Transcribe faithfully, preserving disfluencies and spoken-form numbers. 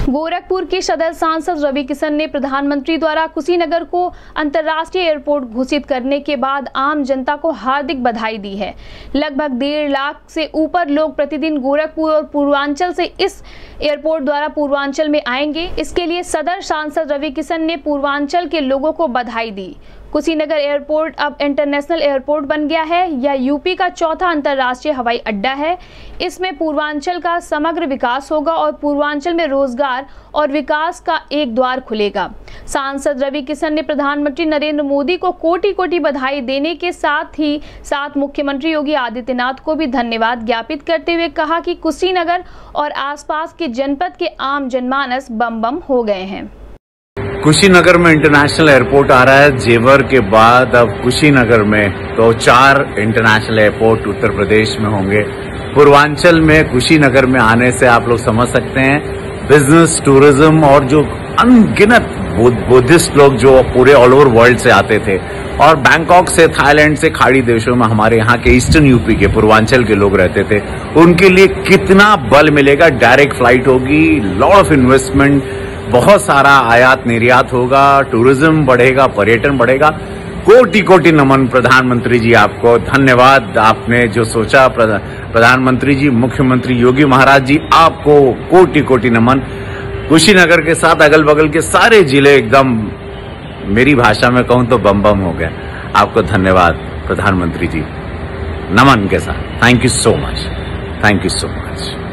गोरखपुर के सदर सांसद रवि किशन ने प्रधानमंत्री द्वारा कुशीनगर को अंतर्राष्ट्रीय एयरपोर्ट घोषित करने के बाद आम जनता को हार्दिक बधाई दी है। लगभग डेढ़ लाख से ऊपर लोग प्रतिदिन गोरखपुर और पूर्वांचल से इस एयरपोर्ट द्वारा पूर्वांचल में आएंगे। इसके लिए सदर सांसद रवि किशन ने पूर्वांचल के लोगों को बधाई दी। कुशीनगर एयरपोर्ट अब इंटरनेशनल एयरपोर्ट बन गया है। यह यूपी का चौथा अंतर्राष्ट्रीय हवाई अड्डा है। इसमें पूर्वांचल का समग्र विकास होगा और पूर्वांचल में रोजगार और विकास का एक द्वार खुलेगा। सांसद रवि किशन ने प्रधानमंत्री नरेंद्र मोदी को कोटि कोटि बधाई देने के साथ ही साथ मुख्यमंत्री योगी आदित्यनाथ को भी धन्यवाद ज्ञापित करते हुए कहा कि कुशीनगर और आसपास के जनपद के आम जनमानस बम बम हो गए हैं। कुशीनगर में इंटरनेशनल एयरपोर्ट आ रहा है। जेवर के बाद अब कुशीनगर में तो चार इंटरनेशनल एयरपोर्ट उत्तर प्रदेश में होंगे। पूर्वांचल में कुशीनगर में आने से आप लोग समझ सकते हैं बिजनेस, टूरिज्म और जो अनगिनत बुद्धिस्ट लोग जो पूरे ऑल ओवर वर्ल्ड से आते थे और बैंकॉक से, थाईलैंड से, खाड़ी देशों में हमारे यहाँ के ईस्टर्न यूपी के पूर्वांचल के लोग रहते थे, उनके लिए कितना बल मिलेगा। डायरेक्ट फ्लाइट होगी, लॉट ऑफ इन्वेस्टमेंट, बहुत सारा आयात निर्यात होगा, टूरिज्म बढ़ेगा, पर्यटन बढ़ेगा। कोटि कोटि नमन प्रधानमंत्री जी आपको, धन्यवाद। आपने जो सोचा, प्रधानमंत्री जी, मुख्यमंत्री योगी महाराज जी, आपको कोटि कोटि नमन। कुशीनगर के साथ अगल बगल के सारे जिले एकदम, मेरी भाषा में कहूं तो बम बम हो गए। आपको धन्यवाद प्रधानमंत्री जी, नमन के साथ। Thank you so much, thank you so much.